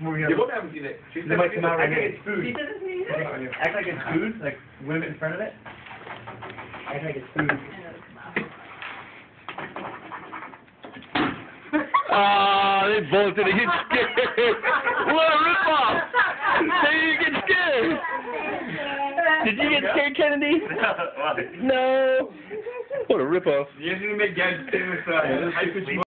They both haven't seen it. She said might come out right I here. think it's food. Act like it's food, like wave it in front of it. Act like it's food. They both didn't get scared. What a ripoff! They didn't get scared. Did you get scared, Kennedy? No. What a ripoff. You didn't make Gad famous.